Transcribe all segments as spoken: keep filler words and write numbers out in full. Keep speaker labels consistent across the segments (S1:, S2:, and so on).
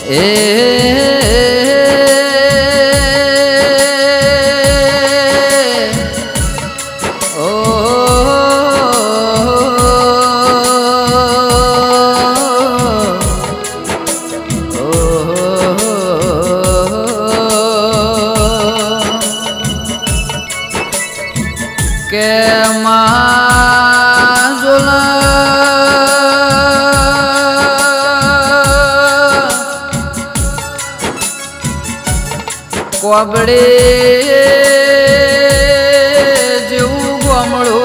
S1: ए ओ के माजुला कोबड़े जीव गोमड़ू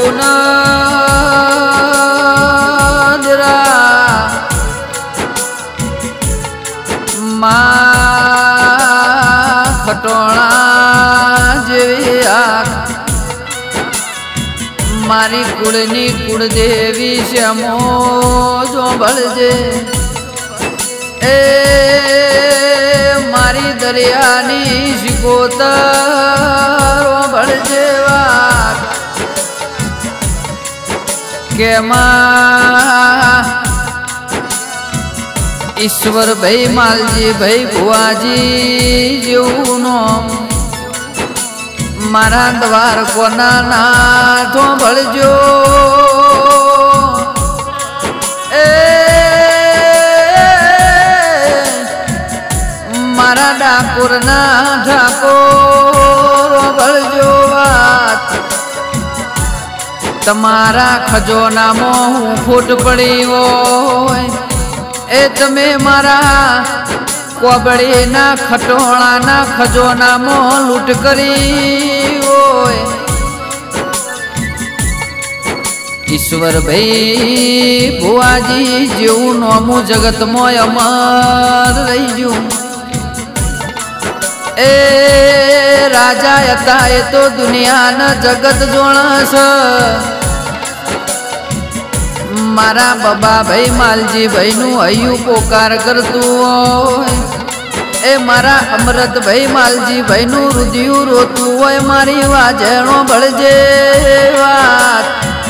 S1: नजरा मां खटोणा जेवी आँख मारी कुड़नी कुड़देवी श्यामो जो बलजे ए मारी दरियानी शिकोतर बलजे वाक के मां ईश्वर भाई मालजी भाई बुआजी जीवनो मारा द्वार कोना नाथो भळजो ए मारा डाकोर ना ठाकोर भळजो वात तमारा खजोना मोह फूट पड़ी होय ए तमे मारा कोबड़ी ना खटोणा ना खजोना मो लूट करी ओय ईश्वर भाई बुआजी जीव नोमू जगत मोय अमर रही जू ए राजा यता ए तो दुनिया न जगत जोणस मारा बाबा भाई मालजी भाई नु अयु पोकार करतु होय ए मारा अमृत भाई मालजी भाई नु रुदियु रोतु होय मारी वाजेणो बळजे वात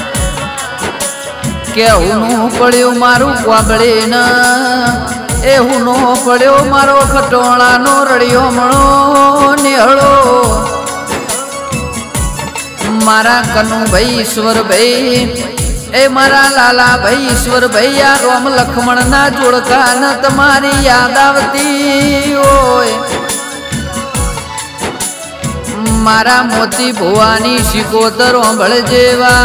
S1: के हुनु पड्यो मारू कोबळे न ए हुनो पड्यो मारो खटोणा नो रड़ियो मणो नेहळो मारा कनु भाई ईश्वर भाई ए मारा लाला भाई ईश्वर भैया रोम लक्ष्मण ना जोड़का न तुम्हारी याद आवती ओय मारा मोती भुवानी शिकोतर बळजेवा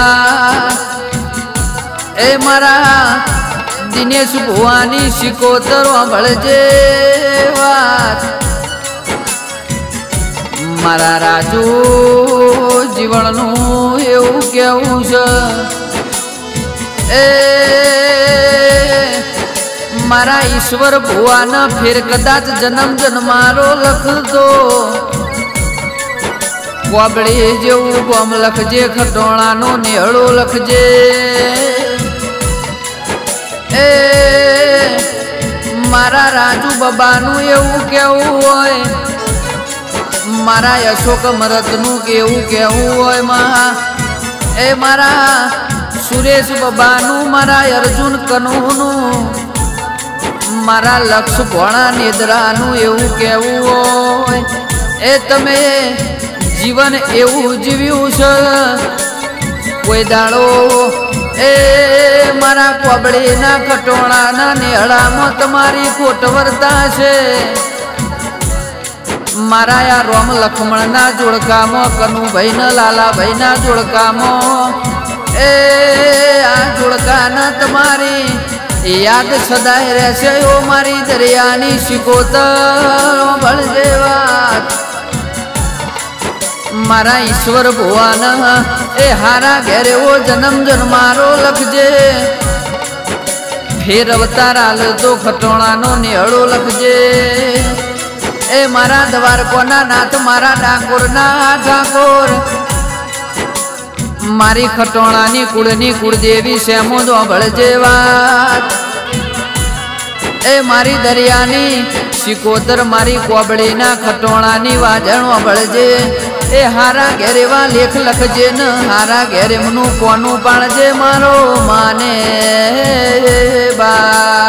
S1: ए मारा दिनेश भुवानी शिकोतर बळजेवा मारा राजू जीवननु एवं केवुं छे ए मारा ईश्वर भुवन फिर कदाच जन्म जन्मारो लख दो कोबड़ी जेवू गोम लखजे खटोणा नो नेहळो लखजे ए मारा राजू बाबानु एवं केवुं होय मारा अशोक मरतनु केवुं केवुं होय मा ए मारा सुरेश बाबानु मारा अर्जुन कनुनु मारा लक्ष भोणा नेदरानु एवं केवुं होय ए तमे जीवन एवं जीव्યું છે कोई दाड़ो ए मारा कोबड़ी ना खटोणा ना नेहड़ा में तमारी खोट वर्ता छे मारा या रोम लक्ष्मण ना जोड़का मो कनु भाई न लाला भाई ना जोड़का मो ए आ जोड़का न तुम्हारी याद सदाय रहशे ओ मारी दरियानी शिकोतर बळजेवा मारा ईश्वर भुवन ए हारा घेरे वो जन्म जन्मारो लखजे फिर अवतार आल तो खटोणा नो नेहळो लखजे ए मारा द्वारको ना नाथ मारा डाकोर ना ठाकोर मारी खटोणा नी कुड़नी कुड़देवी श्यामो दो बळजेवा ए मारी दरियानी शिकोतर मारी कोबड़ी ना खटोणा नी वाजणो बळजे ए हारा घेरेवा लेख लखजे न हारा घेरे मनु कोनु पाणजे मारो माने बा।